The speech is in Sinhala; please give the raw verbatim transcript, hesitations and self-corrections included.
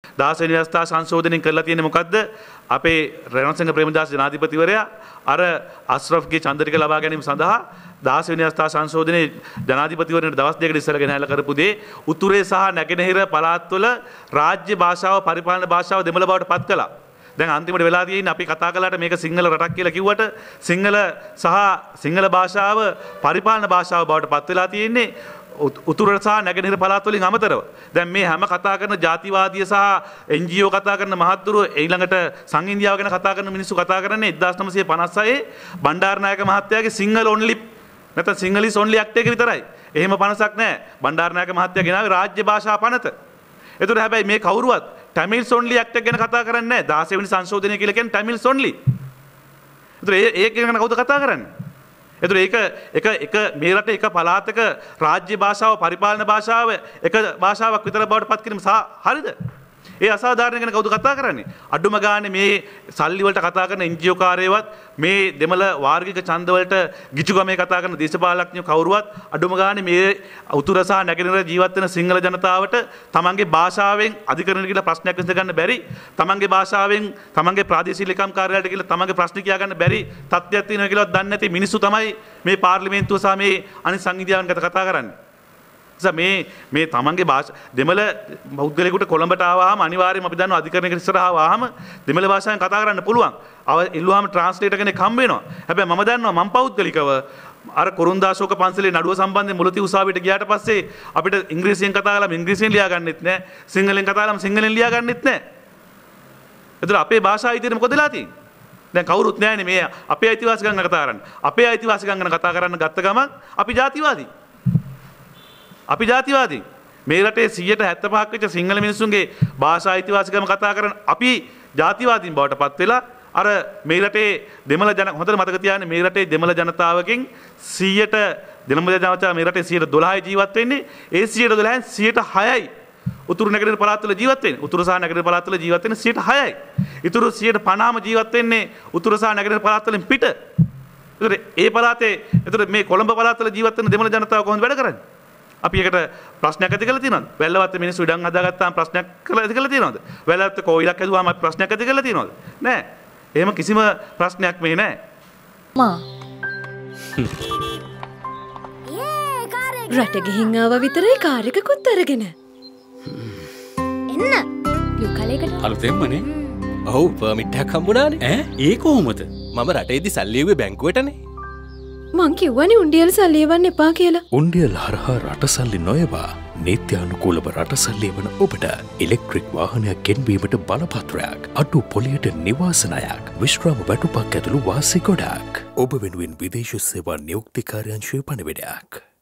දහස් වෙනි අවස්ථාව සංශෝධනය කරලා තියෙන්නේ මොකද්ද? අපේ රණසිංහ ප්‍රේමදාස ජනාධිපතිවරයා අර අස්රෆ්ගේ ඡන්දරික ලබා ගැනීම සඳහා දහස් වෙනි අවස්ථාව සංශෝධනයේ ජනාධිපතිවරයාට දවස් දෙකකට ඉස්සර ගෙනහැලා කරපු දේ උතුරේ සහ නැගෙනහිර පළාත්වල රාජ්‍ය භාෂාව පරිපාලන භාෂාව දෙමළ බවට පත් කළා. දැන් අන්තිමට වෙලා තියෙන්නේ අපි කතා කළාට මේක සිංහල රටක් කියලා කිව්වට සිංහල සහ සිංහල භාෂාව පරිපාලන භාෂාව බවට පත් වෙලා තියෙන්නේ උතුර සහ නැගෙනහිර පළාත් වලින් අමතරව. දැන් මේ හැම කතා කරන ජාතිවාදීය සහ එන් ජී ඕ කතා කරන මහත්තුරු ඊළඟට සංඉන්දියාව ගැන කතා කරන මිනිස්සු කතා කරන්නේ එක්දාස් නවසිය පනස් හයේ බණ්ඩාරනායක මහත්තයාගේ සිංහල ඔන්ලි නැත්නම් සිංහලිස් ඔන්ලි ඇක්ට් එක විතරයි. එහෙම පනසක් නැහැ. බණ්ඩාරනායක මහත්තයා ගෙනාවේ රාජ්‍ය භාෂා පනත. ඒතර හැබැයි මේ කවුරුවත් ටැමිල්ස් ඔන්ලි ඇක්ට් එක ගැන කතා කරන්නේ නැහැ. දහස් වෙනි සංශෝධනය කියලා කියන්නේ ටැමිල්ස් ඔන්ලි. ඒතර ඒක ගැන කවුද කතා කරන්නේ? ඒතර ඒක එක එක මේ රටේ එක පළාතක රාජ්‍ය භාෂාව පරිපාලන භාෂාව එක භාෂාවක් විතර බවට පත් කිරීම හරිද? ඒ අසාධාරණ ගැන කවුද කතා කරන්නේ? අඩුම ගානේ මේ සල්ලි වලට කතා කරන එන් ජී ඕ කාර්යවත් මේ දෙමළ වාර්ගික ඡන්ද වලට ගිජුගමේ කතා කරන දේශපාලඥයෝ කවුරුවත් අඩුම ගානේ මේ උතුර සහ නැගෙනහිර ජීවත් වෙන සිංහල ජනතාවට තමන්ගේ භාෂාවෙන් අධිකරණ කියලා ප්‍රශ්නයක් විසඳ ගන්න බැරි, තමන්ගේ භාෂාවෙන් තමන්ගේ ප්‍රාදේශීය ලේකම් කාර්යාලයට කියලා තමන්ගේ ප්‍රශ්න කියා ගන්න බැරි තත්ත්වයක් තියෙනවා කියලාවත් දන්නේ නැති මිනිස්සු තමයි මේ පාර්ලිමේන්තුව සහ මේ අනිත් සංවිධානයන් ගැන කතා කරන්නේ. මේ මේ තමන්ගේ භාෂා දෙමළ බෞද්ධලෙකුට කොළඹට ආවහම අනිවාර්යයෙන්ම අපි දන්නවා අධිකරණයකට ඉස්සරහ ආවහම දෙමළ භාෂාවෙන් කතා කරන්න පුළුවන්. අව ඉල්ලුවාම ට්‍රාන්ස්ලේටර් කෙනෙක් හම්බ වෙනවා. හැබැයි මම දන්නවා මම පෞද්ගලිකව අර කුරුන්දාශෝක පන්සලේ නඩුව සම්බන්ධයෙන් මුලති උසාවියට ගියාට පස්සේ අපිට ඉංග්‍රීසියෙන් කතා කළාම ඉංග්‍රීසියෙන් ලියා ගන්නෙත් නැහැ. සිංහලෙන් කතා කළාම සිංහලෙන් ලියා ගන්නෙත් නැහැ. ඒතර අපේ භාෂා අයිතියට මොකද වෙලා තියෙන්නේ? දැන් කවුරුත් නැහැනේ මේ අපේ අයිතිවාසිකම් ගැන කතා කරන්න. අපේ අයිතිවාසිකම් ගැන කතා කරන්න ගත්ත ගමන් අපි ජාතිවාදී. අපි ජාතිවාදී. මේ රටේ සියයට හැත්තෑ පහක් වෙච්ච සිංහල මිනිස්සුන්ගේ භාෂා අයිතිවාසිකම කතා කරන අපි ජාතිවාදීන් බවට පත් වෙලා අර මේ රටේ දෙමළ ජන හොඳට මතක තියාගන්න මේ රටේ දෙමළ ජනතාවකින් සියයට දෙමළ ජනතාව මේ රටේ සියයට දොළහයි ජීවත් වෙන්නේ. ඒ සියයට දොළහෙන් සියයට හයයි උතුරු නැගෙනහිර පළාත්වල ජීවත් වෙන්නේ. උතුරු සහ නැගෙනහිර පළාත්වල ජීවත් වෙන්නේ සියයට හයයි. ඊතුරු සියයට පනහම ජීවත් වෙන්නේ උතුරු සහ නැගෙනහිර පළාත්වලින් පිට. ඒතර ඒ පළාතේ ඒතර මේ කොළඹ පළාත්වල ජීවත් වෙන දෙමළ ජනතාව කොහොමද වැඩ කරන්නේ? අපි ඒකට ප්‍රශ්නයක් ඇති කරලා තියෙනවද? වැල්ලවත්ත මිනිස්සු ඉඩම් හදාගත්තාම ප්‍රශ්නයක් කරලා ඇති කරලා තියෙනවද? වැල්ලවත්ත කෝවිලක් හදුවාම ප්‍රශ්නයක් ඇති කරලා තියෙනවද? නෑ. එහෙම කිසිම ප්‍රශ්නයක් මේ නෑ. මා. රට ගිහින් ආවා විතරයි කාර් එකකුත් අරගෙන. එන්න. යුකලයකට. අලුතෙන්මනේ. ඔව් පර්මිට් එකක් හම්බුණානේ. ඈ ඒ කොහොමද? මම රටේදී සල්ලි එව්වේ බැංකුවටනේ. මං කිව්වනේ උණ්ඩියල් සල්ලි එවන්න එපා කියලා. උණ්ඩියල් හරහා රට සල්ලි නොයවා නීත්‍යානුකූලව රට සල්ලි එවන ඔබට ඉලෙක්ට්‍රික් වාහනයක් ගෙන්වීමට බලපත්‍රයක්, අඩු පොලියට නිවාසනයක්, විශ්‍රාම වැටුපක් ඇතුළු වාසි ගොඩක්. ඔබ වෙනුවෙන් විදේශ සේවා නියුක්ති කාර්යාංශයේ පණිවිඩයක්.